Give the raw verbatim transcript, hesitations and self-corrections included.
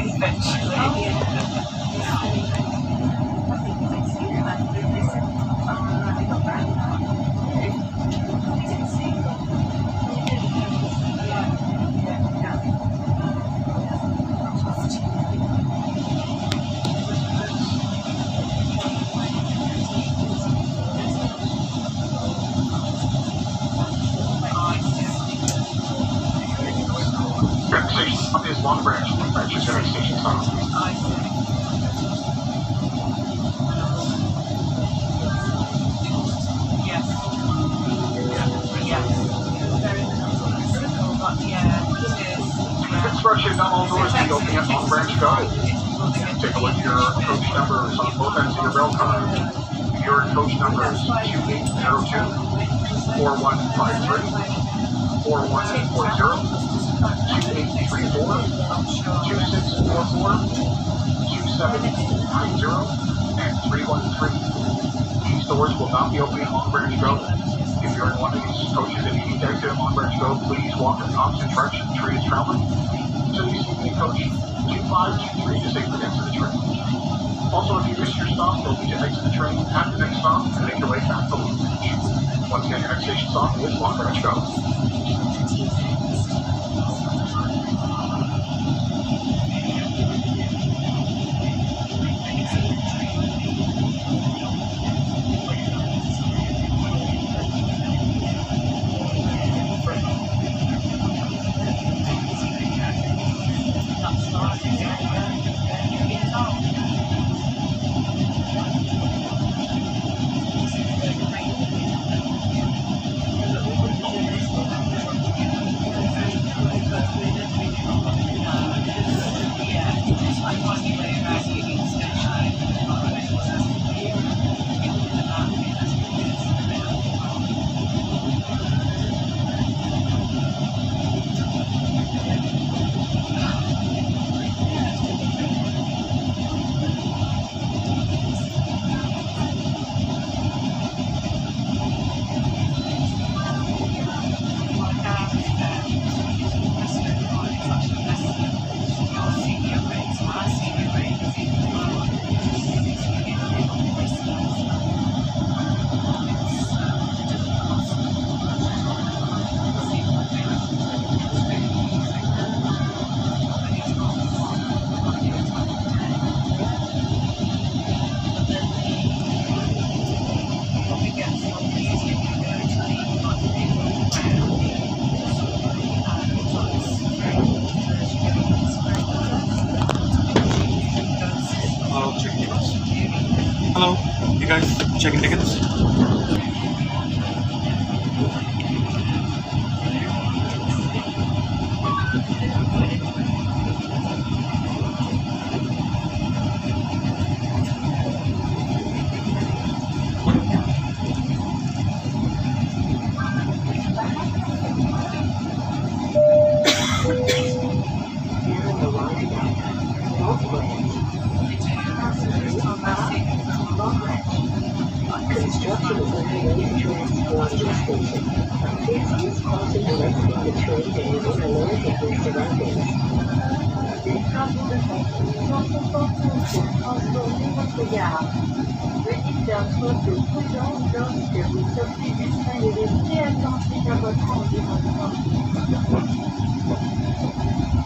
Up is Long Branch, Long Branch is every station stop. Yes. Yes. Construction down all doors to opening at Long Branch Go. Take a look at your coach numbers on both ends of your rail car. Your coach numbers two eight zero two, four one five three, four one four zero. two eight three four, two six four four, two seven nine zero, and three one three. These doors will not be opening at Long Branch Go. If you're in one of these coaches and you need to exit at Long Branch Go, please walk in the opposite direction the train is traveling. So you see me coach two five two three to safely exit the train. Also, if you miss your stop, you'll need to exit the train at the next stop and make your way back to Long Branch. Once again, your next station stop is Long Branch Go. Hello, you guys checking tickets? Construction is underway to transform the station. Please use caution when exiting the train and remain alert of your surroundings. Des travaux de construction sont en cours pour transformer votre gare. Veuillez faire preuve de prudence lorsque vous sortez du train et restez attentifs à votre environnement.